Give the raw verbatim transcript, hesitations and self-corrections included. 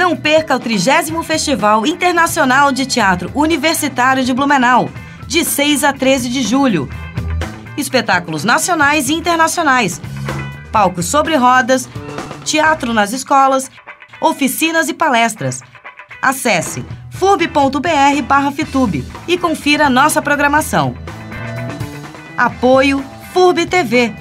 Não perca o trigésimo Festival Internacional de Teatro Universitário de Blumenau, de seis a treze de julho. Espetáculos nacionais e internacionais, palcos sobre rodas, teatro nas escolas, oficinas e palestras. Acesse furb ponto br barra Fitube e confira nossa programação. Apoio Furb T V.